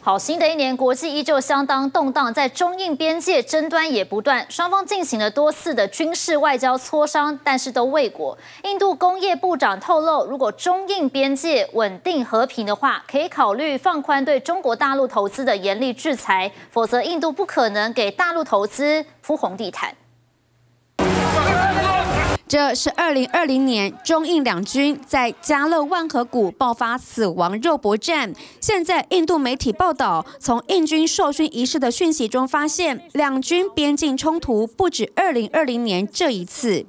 好，新的一年国际依旧相当动荡，在中印边界争端也不断，双方进行了多次的军事外交磋商，但是都未果。印度工业部长透露，如果中印边界稳定和平的话，可以考虑放宽对中国大陆投资的严厉制裁，否则印度不可能给大陆投资铺红地毯。 这是2020年中印两军在加勒万河谷爆发死亡肉搏战。现在印度媒体报道，从印军授勋仪式的讯息中发现，两军边境冲突不止2020年这一次。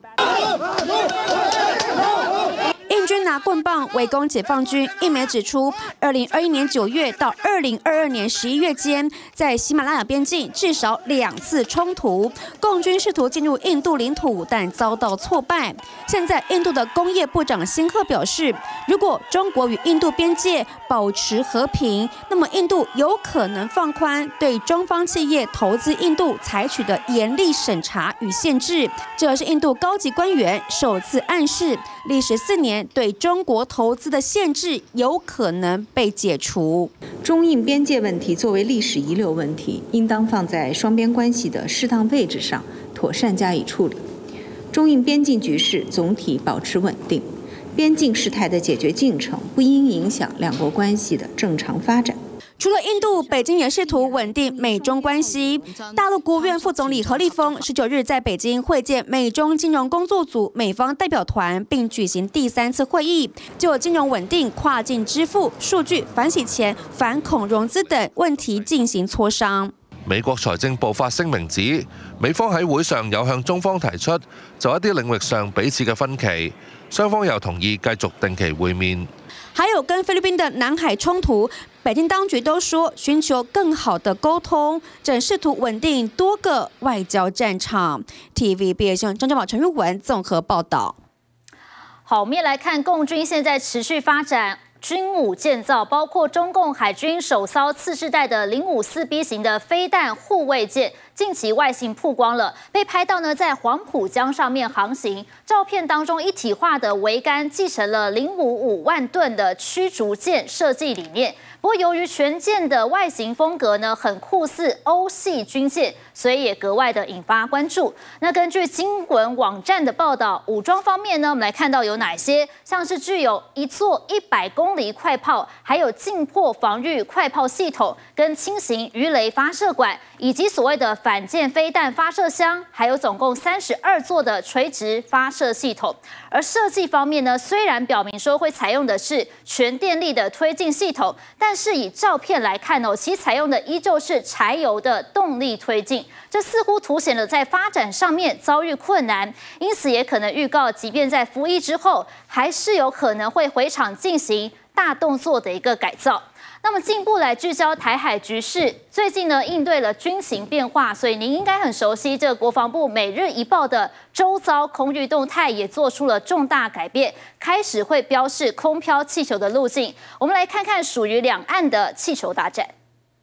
印军拿棍棒围攻解放军。印媒指出，2021年9月到2022年11月间，在喜马拉雅边境至少2次冲突，共军试图进入印度领土，但遭到挫败。现在，印度的工业部长辛赫表示，如果中国与印度边界保持和平，那么印度有可能放宽对中方企业投资印度采取的严厉审查与限制。这是印度高级官员首次暗示，历时4年。 对中国投资的限制有可能被解除。 中印边界问题作为历史遗留问题，应当放在双边关系的适当位置上，妥善加以处理。中印边境局势总体保持稳定，边境事态的解决进程不应影响两国关系的正常发展。 除了印度，北京也试图稳定美中关系。大陆国务院副总理何立峰19日在北京会见美中金融工作组美方代表团，并举行第3次会议，就金融稳定、跨境支付、数據、反洗錢、反恐融資等問題進行磋商。 美國財政部發聲明指，美方喺會上有向中方提出就一啲領域上彼此嘅分歧，雙方又同意繼續定期會面。 还有跟菲律賓的南海衝突，北京當局都說尋求更好的溝通，正試圖穩定多個外交戰場。TVBS 新聞張家寶、陳玉文綜合報道。 好，我们也来看共军现在持续发展。 军武建造，包括中共海军首艘次世代的054B 型的飞弹护卫舰，近期外形曝光了，被拍到呢在黄浦江上面航行。照片当中一体化的桅杆继承了055万吨的驱逐舰设计理念。不过由于全舰的外形风格呢很酷似欧系军舰，所以也格外的引发关注。那根据经文网站的报道，武装方面呢，我们来看到有哪些，像是具有一座100公里快炮，还有近迫防御快炮系统，跟轻型鱼雷发射管，以及所谓的反舰飞弹发射箱，还有总共32座的垂直发射系统。而设计方面呢，虽然表明说会采用的是全电力的推进系统，但是以照片来看哦，其采用的依旧是柴油的动力推进，这似乎凸显了在发展上面遭遇困难，因此也可能预告，即便在服役之后，还是有可能会回厂进行大动作的一个改造。那么进一步来聚焦台海局势，最近呢应对了军情变化，所以您应该很熟悉这个国防部每日一报的周遭空域动态也做出了重大改变，开始会标示空飘气球的路径。我们来看看属于两岸的气球大战。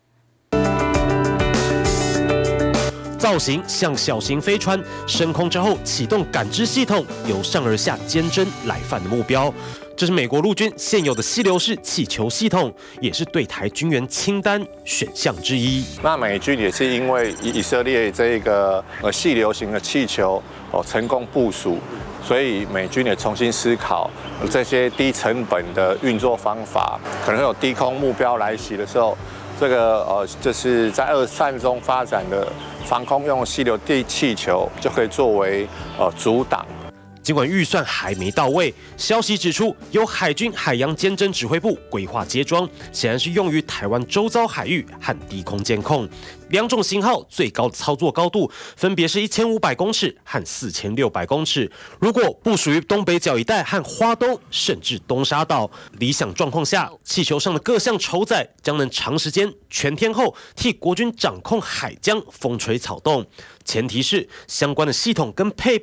造型像小型飞船，升空之后启动感知系统，由上而下监侦来犯的目标。这是美国陆军现有的溪流式气球系统，也是对台军援清单选项之一。 那美军也是因为以色列这个细流型的气球成功部署，所以美军也重新思考这些低成本的运作方法，可能有低空目标来袭的时候。 这个就是在2战中发展的防空用细流地气球，就可以作为阻挡。 尽管预算还没到位，消息指出，由海军海洋监侦指挥部规划接装，显然是用于台湾周遭海域和低空监控。两种型号最高的操作高度分别是1500公尺和4600公尺。如果部署于东北角一带和花东，甚至东沙岛，理想状况下，气球上的各项筹载将能长时间、全天候替国军掌控海疆风吹草动。前提是相关的系统跟配备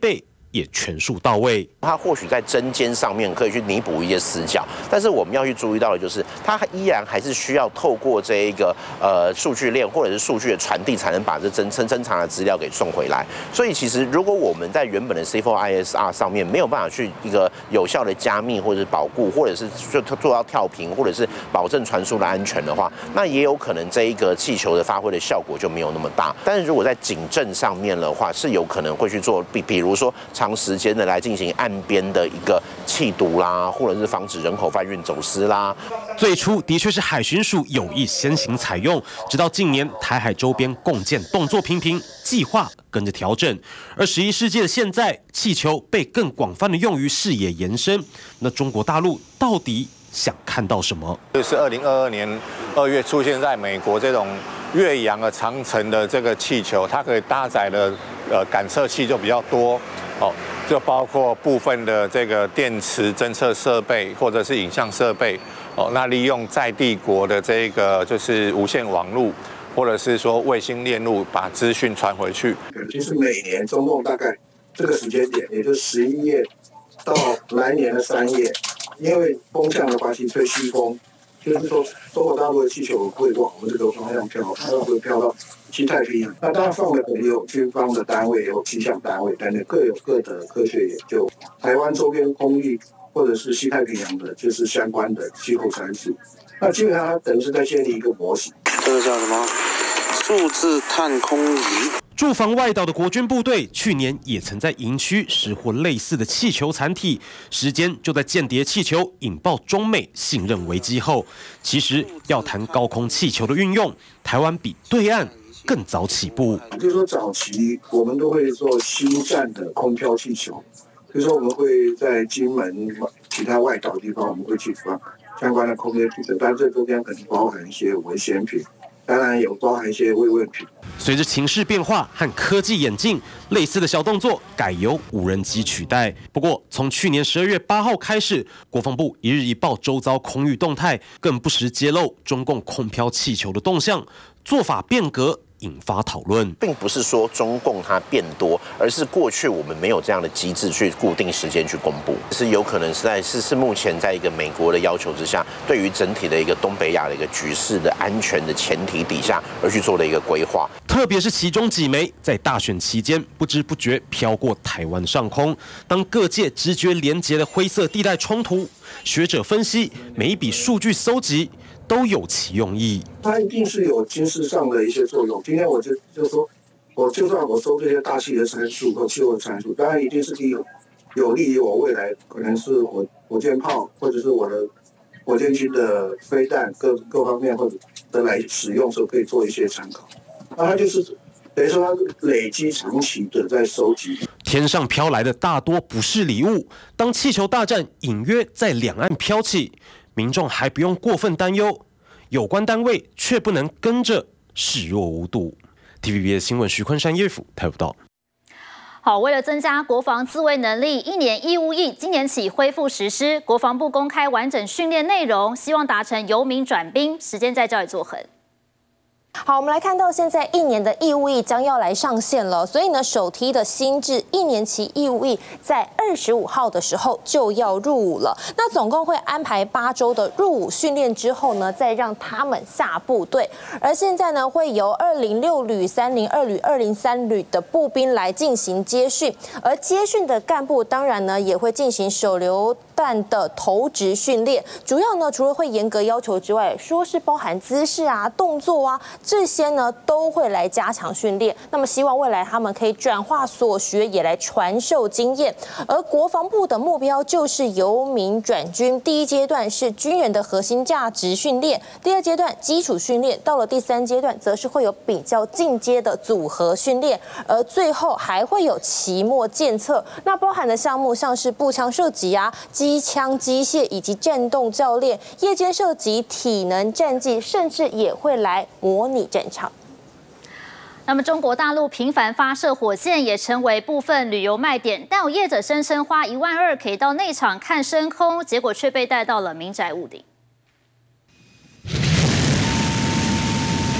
也全数到位。 它或许在针尖上面可以去弥补一些死角，但是我们要去注意到的就是，它依然还是需要透过这一个数据链或者是数据的传递，才能把这珍藏的资料给送回来。所以其实如果我们在原本的 C4ISR 上面没有办法去一个有效的加密或者是保固，或者是做到跳频，或者是保证传输的安全的话，那也有可能这一个气球的发挥的效果就没有那么大。但是如果在警政上面的话，是有可能会去做，比如说长时间的来进行岸边的一个缉毒啦，或者是防止人口贩运走私啦。 最初的确是海巡署有意先行采用，直到近年台海周边共建动作频频，计划跟着调整。而21世纪的现在，气球被更广泛的用于视野延伸。那中国大陆到底想看到什么？ 就是2022年2月出现在美国这种越洋的长程的这个气球，它可以搭载的感测器就比较多哦，就包括部分的这个电磁侦测设备或者是影像设备哦，那利用在地国的这个就是无线网络，或者是说卫星链路把资讯传回去。 就是每年中共大概这个时间点，也就是11月到来年的3月，因为风向的关系吹西风，就是说中国大陆的气球会往我们这个方向飘，它会飘到西太平洋。那当然放的可能有军方的单位，有气象单位等等，各有各的科学研究。台湾周边空域或者是西太平洋的，就是相关的气候参数。那基本上它等于是在建立一个模型。 这个叫什么？数字探空仪。 驻防外岛的国军部队去年也曾在营区拾获类似的气球残体，时间就在间谍气球引爆中美信任危机后。其实要谈高空气球的运用，台湾比对岸更早起步。 就是说早期我们都会做新战的空飘气球，就是说我们会在金门其他外岛地方，我们会去放相关的空间气球，但这中间可能包含一些危险品。当然有包含一些慰问品。 随着情势变化和科技演进，类似的小动作改由无人机取代。不过，从去年12月8号开始，国防部一日一报周遭空域动态，更不时揭露中共空飘气球的动向，做法变革。引发讨论， 并不是说中共它变多，而是过去我们没有这样的机制去固定时间去公布，是有可能是目前在一个美国的要求之下，对于整体的一个东北亚的一个局势的安全的前提底下而去做的一个规划。 特别是其中几枚在大选期间不知不觉飘过台湾上空，当各界直觉连结的灰色地带冲突，学者分析每一笔数据搜集都有其用意， 它一定是有军事上的一些作用。今天我就说，我就算我收这些大气的参数和气候的参数，当然一定是有利于我未来可能是我火箭炮或者是我的火箭军的飞弹各方面或者的来使用时候可以做一些参考。那它就是等于说它累积长期的在收集。 天上飘来的大多不是礼物，当气球大战隐约在两岸飘起。民众还不用过分担忧，有关单位却不能跟着视若无睹。TVBS 新闻徐坤山叶府台报道。 好，为了增加国防自卫能力，1年义务役今年起恢复实施。国防部公开完整训练内容，希望达成由民转兵。时间在这里做衡。 好，我们来看到现在1年的义务役将要来上线了，所以呢，首批的新制1年期义务役在25号的时候就要入伍了。那总共会安排8周的入伍训练之后呢，再让他们下部队。而现在呢，会由206旅、302旅、203旅的步兵来进行接训，而接训的干部当然呢也会进行手榴弹的投掷训练。主要呢，除了会严格要求之外，说是包含姿势啊、动作啊。这些呢都会来加强训练，那么希望未来他们可以转化所学，也来传授经验。而国防部的目标就是由民转军，第一阶段是军人的核心价值训练，第二阶段基础训练，到了第3阶段则是会有比较进阶的组合训练，而最后还会有期末检测。那包含的项目像是步枪射击啊、机枪机械以及战斗教练、夜间射击、体能战技，甚至也会来模拟战场。 那么，中国大陆频繁发射火箭也成为部分旅游卖点，但有业者声称花1.2万可以到内场看升空，结果却被带到了民宅屋顶。 中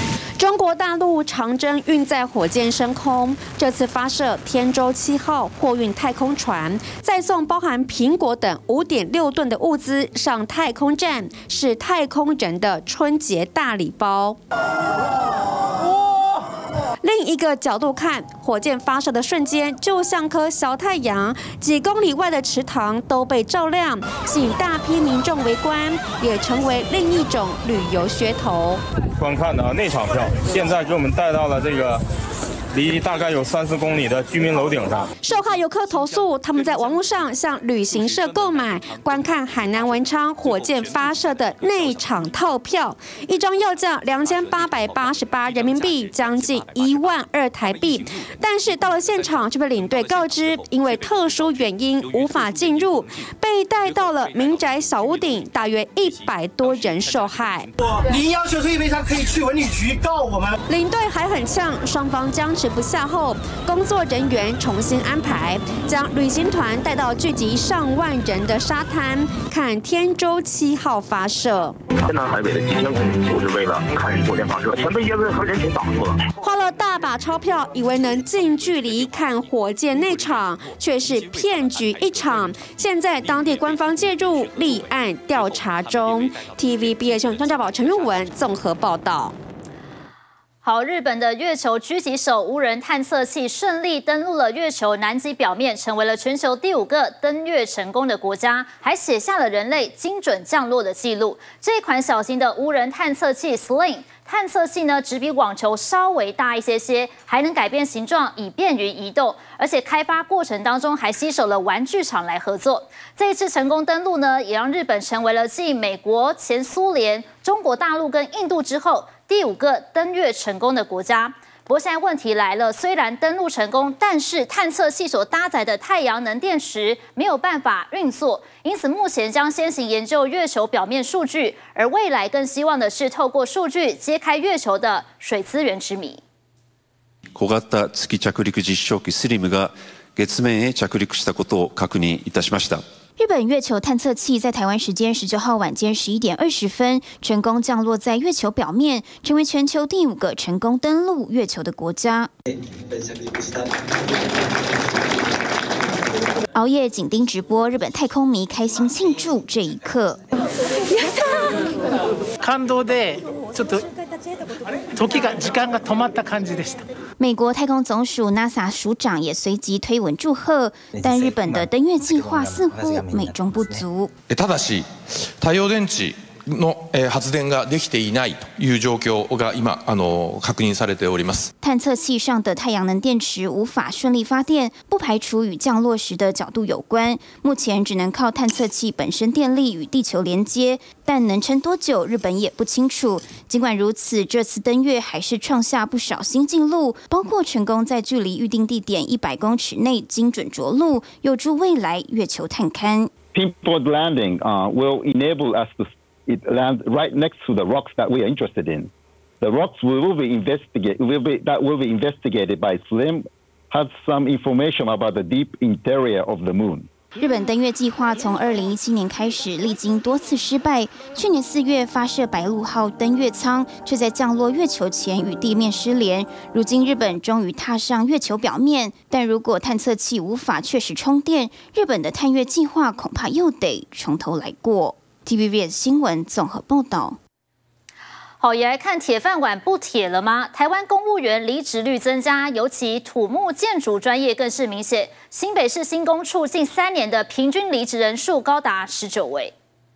中国大陆长征运载火箭升空，这次发射天舟7号货运太空船，再送包含苹果等5.6吨的物资上太空站，是太空人的春节大礼包。另一个角度看，火箭发射的瞬间就像颗小太阳，几公里外的池塘都被照亮，吸引大批民众围观，也成为另一种旅游噱头。 观看的内场票，现在给我们带到了这个离大概有30公里的居民楼顶上。 受害游客投诉，他们在网络上向旅行社购买观看海南文昌火箭发射的内场套票，一张要价2888人民币，将近12000台币。但是到了现场就被领队告知，因为特殊原因无法进入，被带到了民宅小屋顶，大约100多人受害。 您要求退赔偿可以去文旅局告我们。 领队还很呛，双方僵持不下后，工作人员重新安排，将旅行团带到聚集上万人的沙滩，看天舟7号发射。 天南海北的几千公里，就是为了看火箭发射，全被舆论和人群挡住了。 花了大把钞票，以为能近距离看火箭内场，却是骗局一场。现在当地官方介入，立案调查中。TVBS 新闻张家宝、陈润文综合报道。 好，日本的月球狙击手无人探测器顺利登陆了月球南极表面，成为了全球第5个登月成功的国家，还写下了人类精准降落的记录。这款小型的无人探测器 Sling 探测器呢，只比网球稍微大一些，还能改变形状，以便于移动。而且开发过程当中还携手了玩具厂来合作。这一次成功登陆呢，也让日本成为了继美国、前苏联、中国大陆跟印度之后第5个登月成功的国家。不过现在问题来了，虽然登陆成功，但是探测器所搭载的太阳能电池没有办法运作，因此目前将先行研究月球表面数据，而未来更希望的是透过数据揭开月球的水资源之谜。 小型月着陸実証機スリムが月面へ着陸したことを確認いたしました。 日本月球探测器在台湾时间19号晚间11点20分成功降落在月球表面，成为全球第5个成功登陆月球的国家。熬夜紧盯直播，日本太空迷开心庆祝这一刻。 感動でちょっと時間が止まった感じでした。 美国太空总署 NASA 署長也隨即推文祝賀，但日本的登月計劃似乎美中不足。 ただし太陽電池の発電ができていないという状況が今確認されております。 探测器上的太阳能电池无法顺利发电，不排除与降落时的角度有关。目前只能靠探测器本身电力与地球连接，但能撑多久，日本也不清楚。尽管如此，这次登月还是创下不少新纪录，包括成功在距离预定地点100公尺内精准着陆，有助未来月球探勘。 Pinpoint landing will enable us to it lands right next to the rocks that we are interested in. The rocks will be investigated by SLIM, has some information about the deep interior of the moon. 日本登月计划从2017年开始，历经多次失败。去年4月发射白鹭号登月舱，却在降落月球前与地面失联。如今日本终于踏上月球表面，但如果探测器无法确实充电，日本的探月计划恐怕又得从头来过。TVBS 新闻综合报道。 好，也来看铁饭碗不铁了吗？台湾公务员离职率增加，尤其土木建筑专业更是明显。新北市新工处近3年的平均离职人数高达19位。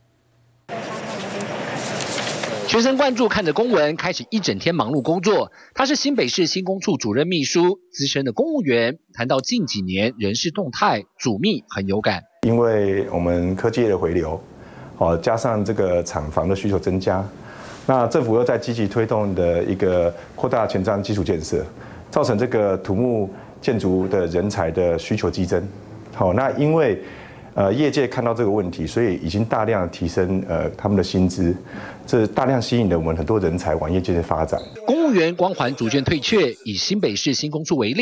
全神贯注看着公文，开始一整天忙碌工作。他是新北市新工处主任秘书，资深的公务员。谈到近几年人事动态，主秘很有感。 因为我们科技业的回流，加上这个厂房的需求增加。那政府又在积极推动的一个扩大前瞻基础建设，造成这个土木建筑的人才的需求激增。好，那因为业界看到这个问题，所以已经大量提升他们的薪资，这大量吸引了我们很多人才往业界的发展。 公务员光环逐渐退却，以新北市新工处为例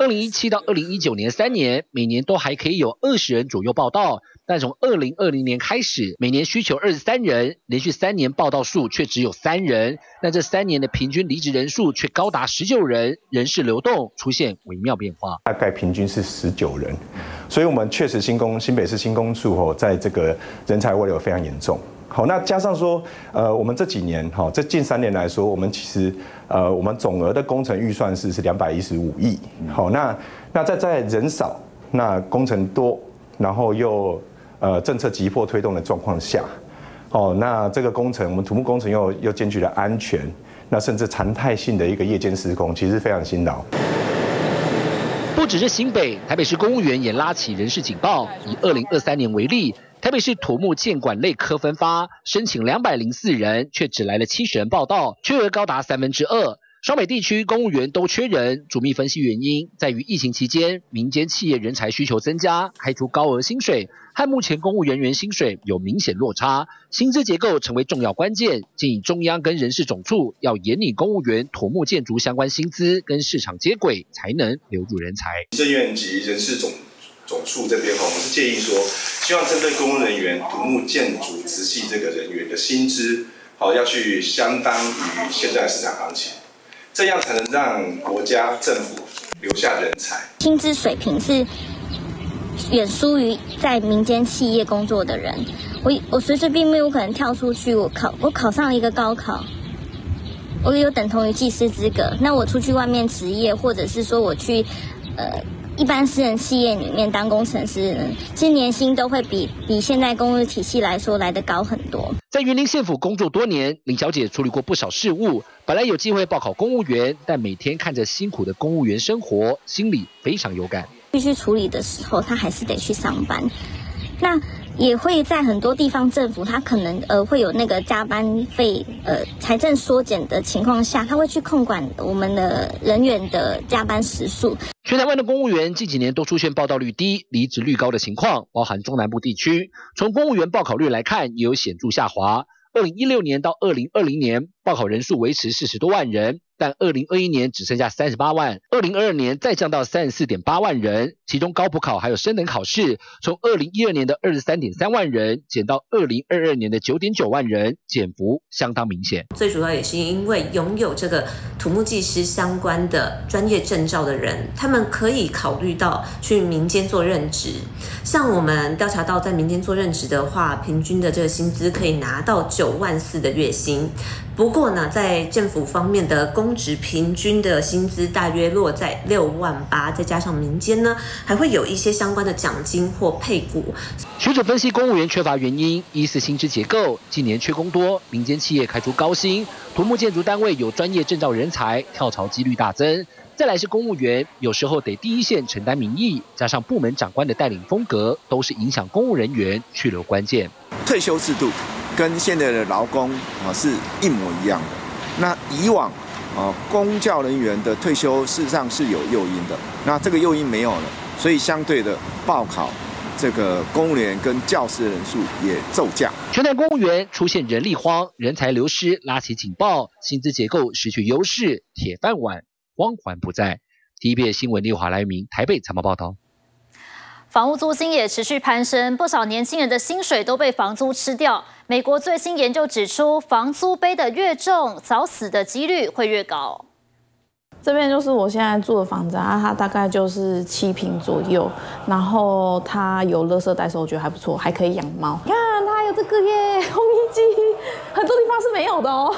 2017到2019年3年，每年都还可以有20人左右报到，但从2020年开始，每年需求23人，连续3年报到数却只有3人。那这3年的平均离职人数却高达19人，人事流动出现微妙变化。 大概平均是19人，所以我们确实新北市新工处在这个人才外流非常严重。好，那加上说，我们这几年，这近3年来说，我们其实，我们总额的工程预算是215亿。好，那在人少，那工程多，然后又政策急迫推动的状况下，那这个工程，我们土木工程又兼具了安全，那甚至常态性的一个夜间施工，其实非常辛劳。 不只是新北，台北市公务员也拉起人事警报。以2023年为例，台北市土木建管类科分发申请204人，却只来了70人报到，缺额高达2/3。双北地区公务员都缺人，主秘分析原因在于疫情期间，民间企业人才需求增加，开出高额薪水，和目前公务人员薪水有明显落差，薪资结构成为重要关键。建议中央跟人事总处要严拟公务员土木建筑相关薪资跟市场接轨，才能留住人才。 行政院及人事总处这边我们是建议说，希望针对公务人员土木建筑直系这个人员的薪资，要去相当于现在市场行情。这样才能让国家政府留下人才。 薪资水平是远输于在民间企业工作的人。我随随便便我可能跳出去，我考上了一个高考，我有等同于技师资格。那我出去外面职业，或者是说我去一般私人企业里面当工程师，其实年薪都会比现在公务体系来说来得高很多。 在云林县府工作多年，林小姐处理过不少事务，本来有机会报考公务员，但每天看着辛苦的公务员生活，心里非常有感。 必须处理的时候，她还是得去上班。那也会在很多地方政府，它可能会有那个加班费财政缩减的情况下，它会去控管我们的人员的加班时数。 全台湾的公务员近几年都出现报到率低、离职率高的情况，包含中南部地区。从公务员报考率来看，也有显著下滑。2016年到2020年，报考人数维持40多万人，但2021年只剩下38万，2022年再降到34.8万人。其中高普考还有升等考试，从2012年的23.3万人减到2022年的9.9万人，减幅相当明显。 最主要也是因为拥有这个土木技师相关的专业证照的人，他们可以考虑到去民间做任职。像我们调查到，在民间做任职的话，平均的这个薪资可以拿到9万4的月薪。不过呢，在政府方面的公职平均的薪资大约落在6万8，再加上民间呢，还会有一些相关的奖金或配股。 学者分析公务员缺乏原因，一是薪资结构，近年缺工多，民间企业开出高薪，土木建筑单位有专业证照人才，跳槽几率大增。再来是公务员，有时候得第一线承担民意，加上部门长官的带领风格，都是影响公务人员去留关键。 退休制度跟现在的劳工是一模一样的。那以往公教人员的退休事实上是有诱因的，那这个诱因没有了，所以相对的报考这个公务员跟教师的人数也骤降。 全台公务员出现人力荒、人才流失，拉起警报，薪资结构失去优势，铁饭碗光环不在。TVBS 新闻刘华来明台北采访报道。 房屋租金也持续攀升，不少年轻人的薪水都被房租吃掉。美国最新研究指出，房租背得越重，早死的几率会越高。 这边就是我现在住的房子啊，它大概就是7坪左右，然后它有垃圾袋收，我觉得还不错，还可以养猫。看它有这个耶，烘衣机，很多地方是没有的哦。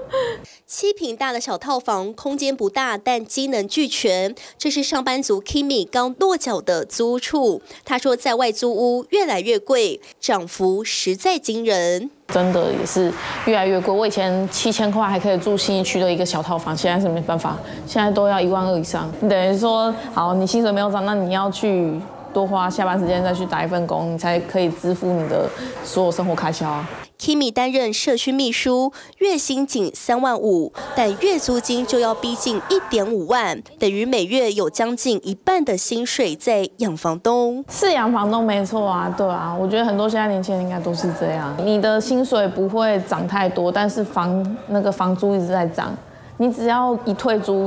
7坪大的小套房，空间不大，但机能俱全。这是上班族 Kimi 刚落脚的租处。他说，在外租屋越来越贵，涨幅实在惊人。 真的也是越来越贵。我以前7000块还可以住信义区的一个小套房，现在是没办法，现在都要12000以上。等于说，好，你薪水没有涨，那你要去多花下班时间再去打一份工，你才可以支付你的所有生活开销。 Kimi 担任社区秘书，月薪仅3万5，但月租金就要逼近1.5万，等于每月有将近一半的薪水在养房东。 是养房东没错啊，对啊，我觉得很多现在年轻人应该都是这样。你的薪水不会涨太多，但是房租一直在涨。你只要一退租，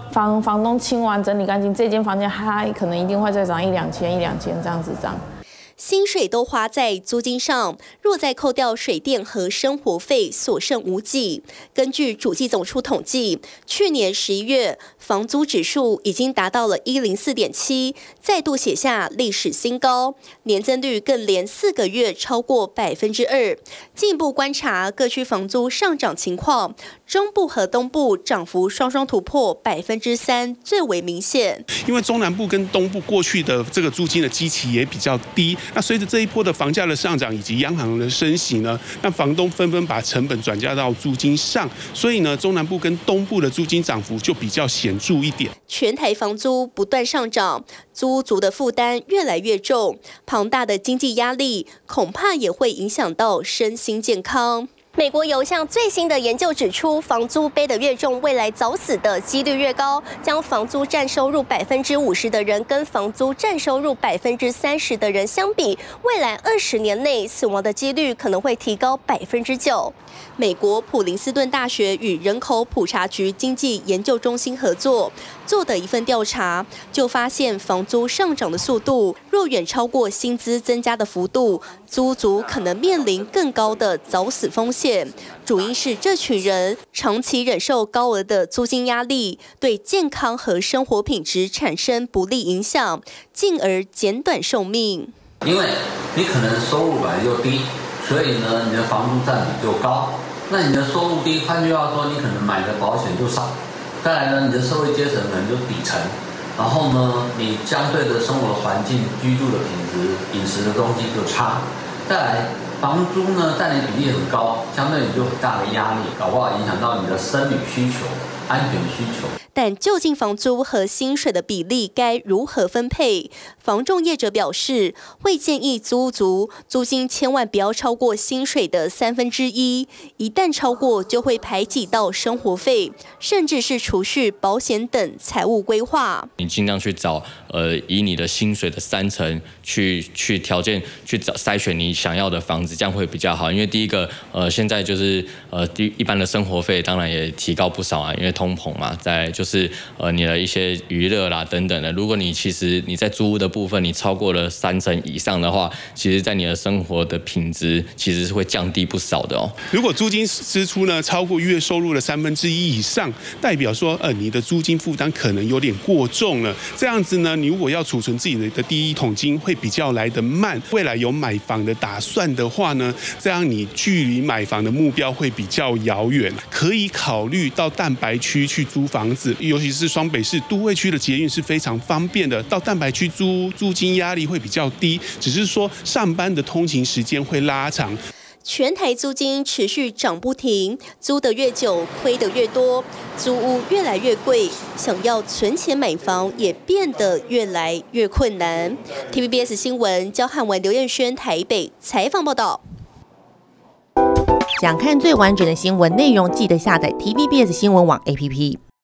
房东清完整理干净，这间房间它可能一定会再涨1、2千这样子涨。 薪水都花在租金上，若再扣掉水电和生活费，所剩无几。根据主计总处统计，去年11月房租指数已经达到了104.7，再度写下历史新高，年增率更连4个月超过2%。进一步观察各区房租上涨情况，中部和东部涨幅双双突破3%，最为明显。 因为中南部跟东部过去的这个租金的基期也比较低。那随着这一波的房价的上涨以及央行的升息呢，那房东纷纷把成本转嫁到租金上，所以呢，中南部跟东部的租金涨幅就比较显著一点。 全台房租不断上涨，租屋族的负担越来越重，庞大的经济压力恐怕也会影响到身心健康。美国有一项最新的研究指出，房租背得越重，未来早死的几率越高。将房租占收入50%的人跟房租占收入30%的人相比，未来20年内死亡的几率可能会提高9%。美国普林斯顿大学与人口普查局经济研究中心合作做的一份调查，就发现房租上涨的速度若远超过薪资增加的幅度，租族可能面临更高的早死风险。主因是这群人长期忍受高额的租金压力，对健康和生活品质产生不利影响，进而减短寿命。 因为你可能收入本来就低，所以呢，你的房租占比就高。那你的收入低，换句话说，你可能买的保险就少。再来呢，你的社会阶层可能就底层。然后呢，你相对的生活环境、居住的品质、饮食的东西就差。再来，房租呢占的比例很高，相对你就很大的压力，搞不好影响到你的生理需求、安全需求。 但究竟房租和薪水的比例该如何分配？房仲业者表示，会建议租屋族租金千万不要超过薪水的1/3，一旦超过就会排挤到生活费，甚至是储蓄、保险等财务规划。 你尽量去找以你的薪水的3成去条件去筛选你想要的房子，这样会比较好。因为第一个现在就是一般的生活费当然也提高不少啊，因为通膨嘛。再来就是你的一些娱乐啦等等的，如果你其实你在租屋的部分你超过了3成以上的话，其实在你的生活的品质其实是会降低不少的哦。 如果租金支出呢超过月收入的1/3以上，代表说你的租金负担可能有点过重了。这样子呢，你如果要储存自己的第一桶金会比较来得慢。未来有买房的打算的话呢，这样你距离买房的目标会比较遥远，可以考虑到蛋白区去租房子，尤其是双北市都会区的捷运是非常方便的，到蛋白区租金压力会比较低，只是说上班的通勤时间会拉长。 全台租金持续涨不停，租得越久亏得越多，租屋越来越贵，想要存钱买房也变得越来越困难。TVBS 新闻焦汉文、刘彦轩台北采访报道。 想看最完整的新闻内容，记得下载 TVBS 新闻网 APP。